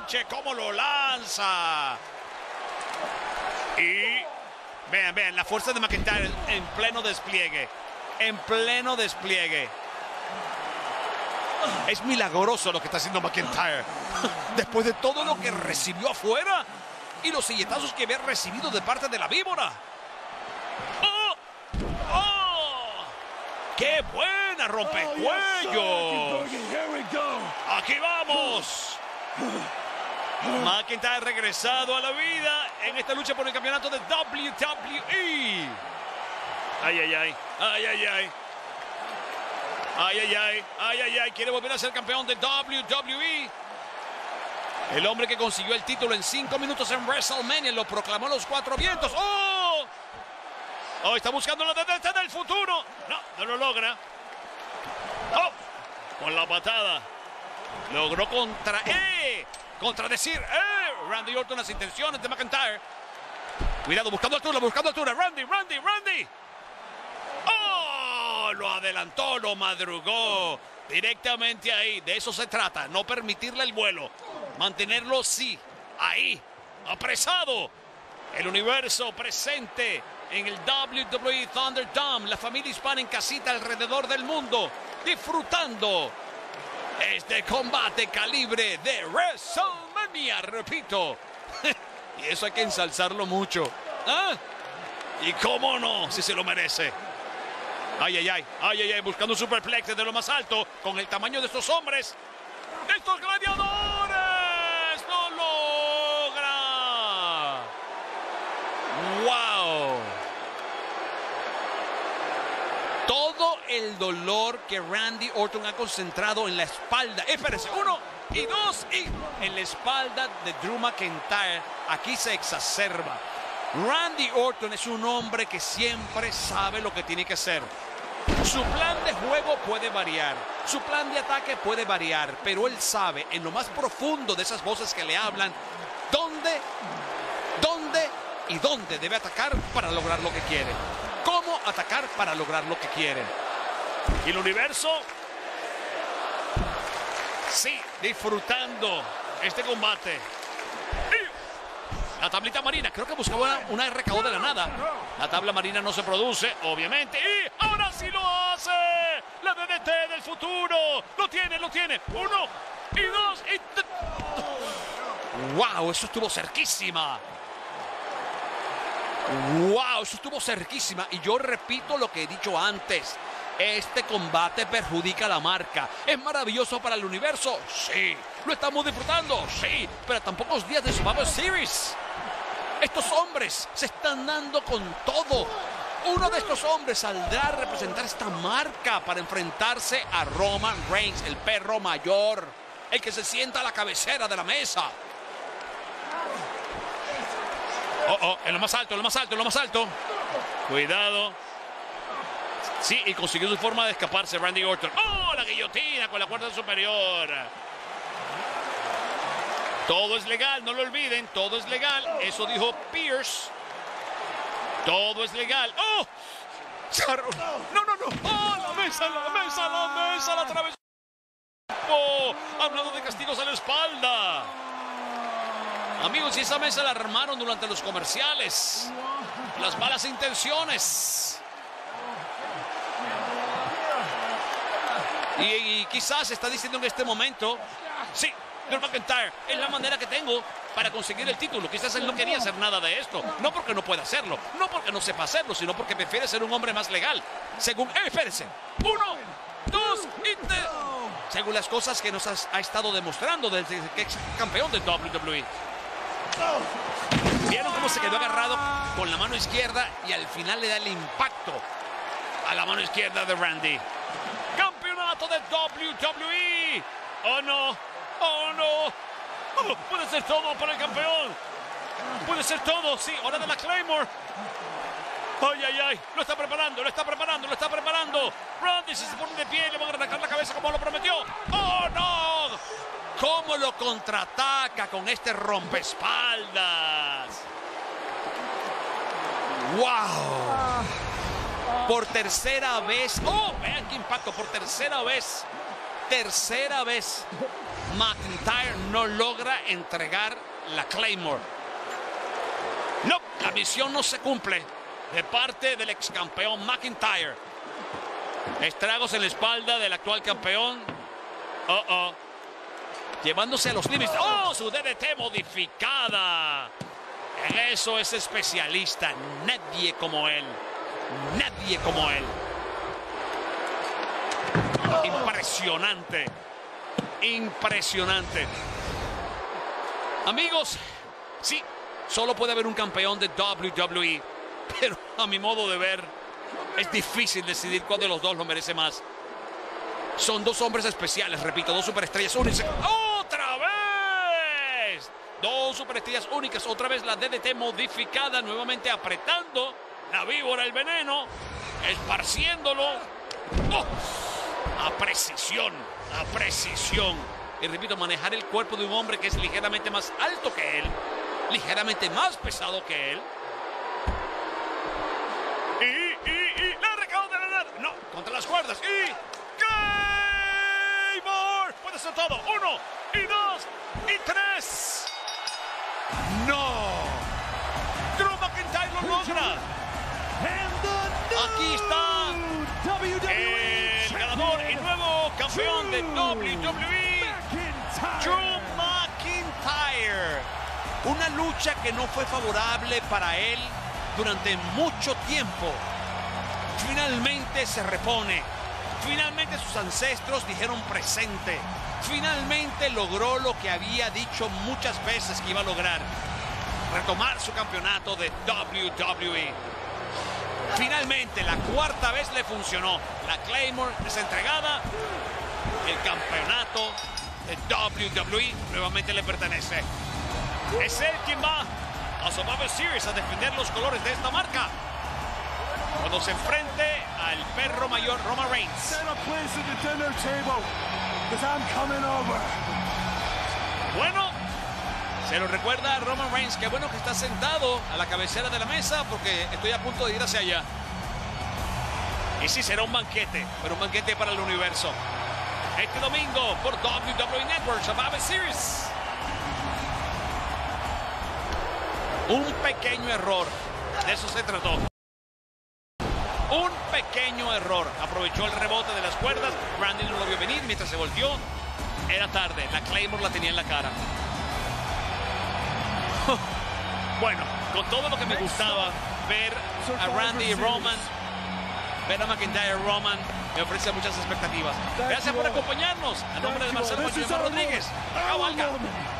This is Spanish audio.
enganche, cómo lo lanza. Y vean, la fuerza de McIntyre en pleno despliegue. En pleno despliegue. Es milagroso lo que está haciendo McIntyre. Después de todo lo que recibió afuera y los silletazos que había recibido de parte de la víbora. ¡Oh! ¡Oh! ¡Qué buena rompecuellos! ¡Aquí vamos! McIntyre regresado a la vida en esta lucha por el campeonato de WWE. Ay, ay, ay. Ay, ay, ay. Ay, ay, ay. Ay, ay, ay. Quiere volver a ser campeón de WWE. El hombre que consiguió el título en 5 minutos en WrestleMania lo proclamó a los 4 vientos. ¡Oh! ¡Oh! Está buscando la tendencia del futuro. No, no lo logra. ¡Oh! Con la patada. Logró contradecir Randy Orton las intenciones de McIntyre. Cuidado, buscando altura. Randy. ¡Oh! Lo adelantó, lo madrugó. Directamente ahí. De eso se trata. No permitirle el vuelo. Mantenerlo, sí, ahí, apresado. El universo presente en el WWE Thunderdome. La familia hispana en casita alrededor del mundo. Disfrutando este combate calibre de WrestleMania, repito. Y eso hay que ensalzarlo mucho. ¿Ah? Y cómo no, si se lo merece. Ay, ay, ay, ay, ay, ay, buscando un superplex desde lo más alto, con el tamaño de estos hombres, de estos gladiadores. ¡No logra! ¡Wow! Todo el dolor que Randy Orton ha concentrado en la espalda. Espérense, 1 y 2 y en la espalda de Drew McIntyre. Aquí se exacerba. Randy Orton es un hombre que siempre sabe lo que tiene que hacer. Su plan de juego puede variar, su plan de ataque puede variar, pero él sabe en lo más profundo de esas voces que le hablan dónde debe atacar para lograr lo que quiere. Cómo atacar para lograr lo que quiere. Y el universo, sí, disfrutando este combate. La tablita marina, creo que buscaba una RKO de la nada. La tabla marina no se produce, obviamente. Y ahora sí lo hace. La DDT del futuro. Lo tiene. 1 y 2 y... ¡Wow! Eso estuvo cerquísima. ¡Wow! Eso estuvo cerquísima. Y yo repito lo que he dicho antes. Este combate perjudica la marca. ¿Es maravilloso para el universo? Sí. ¿Lo estamos disfrutando? Sí. Pero a tan pocos días de Survivor Series. Estos hombres se están dando con todo. Uno de estos hombres saldrá a representar esta marca para enfrentarse a Roman Reigns, el perro mayor, el que se sienta a la cabecera de la mesa. En lo más alto. Cuidado. Sí, y consiguió su forma de escaparse Randy Orton. ¡Oh! La guillotina con la cuerda superior. Todo es legal, no lo olviden, todo es legal. Eso dijo Pierce. Todo es legal. ¡Oh! No. ¡Oh! La mesa, la atravesó. ¡Oh! Hablando de castigos a la espalda. Amigos, y esa mesa la armaron durante los comerciales. Las malas intenciones. Y quizás está diciendo en este momento, sí, Drew McIntyre es la manera que tengo para conseguir el título. Quizás él no quería hacer nada de esto. No porque no pueda hacerlo, no porque no sepa hacerlo, sino porque prefiere ser un hombre más legal. Según, espérense, 1, 2 y 3. Según las cosas que nos ha estado demostrando desde que es campeón de WWE. ¿Vieron cómo se quedó agarrado con la mano izquierda y al final le da el impacto a la mano izquierda de Randy? Campeonato de WWE. Oh no. Oh, puede ser todo para el campeón. Puede ser todo, sí. Hora de la Claymore. Ay. Lo está preparando. Randy se pone de pie y le van a arrancar la cabeza como lo prometió. Oh no. ¿Cómo lo contraataca con este rompespaldas? ¡Wow! Por tercera vez. ¡Oh! Vean qué impacto. Por tercera vez. tercera vez McIntyre no logra entregar la Claymore. No, la misión no se cumple de parte del ex campeón McIntyre. Estragos en la espalda del actual campeón. Llevándose a los límites. ¡Oh! Su DDT modificada. En eso es especialista. Nadie como él. Nadie como él. Impresionante. Impresionante. Amigos, sí, solo puede haber un campeón de WWE. Pero a mi modo de ver, es difícil decidir cuál de los dos lo merece más. Son dos hombres especiales, repito, dos superestrellas únicas. ¡Otra vez! Dos superestrellas únicas, otra vez la DDT modificada, nuevamente apretando la víbora, el veneno, esparciéndolo. ¡Oh! A precisión, a precisión. Y repito, manejar el cuerpo de un hombre que es ligeramente más alto que él, ligeramente más pesado que él. Y la recauda de la nada. No, contra las cuerdas. Y Claymore. Puede ser todo. 1, y 2, y 3. No. Drew McIntyre lo logra. Aquí está el ganador y nuevo campeón de WWE, Drew McIntyre. Una lucha que no fue favorable para él durante mucho tiempo. Finalmente se repone. Finalmente sus ancestros dijeron presente. Finalmente logró lo que había dicho muchas veces que iba a lograr: retomar su campeonato de WWE. Finalmente, la cuarta vez le funcionó. La Claymore es entregada. El campeonato de WWE nuevamente le pertenece. Es él quien va a Survivor Series a defender los colores de esta marca cuando se enfrente al perro mayor Roman Reigns. Bueno, se lo recuerda a Roman Reigns. Qué bueno que está sentado a la cabecera de la mesa, porque estoy a punto de ir hacia allá. Y sí, será un banquete, pero un banquete para el universo. Este domingo por WWE Network, Survivor Series. Un pequeño error, de eso se trató. Un pequeño error. Aprovechó el rebote de las cuerdas. Randy no lo vio venir. Mientras se volteó, era tarde. La Claymore la tenía en la cara. Bueno, con todo lo que me gustaba ver a Randy y Roman, ver a McIntyre y Roman, me ofrece muchas expectativas. Gracias por acompañarnos. A nombre de Marcelo Rodríguez, acá Valga.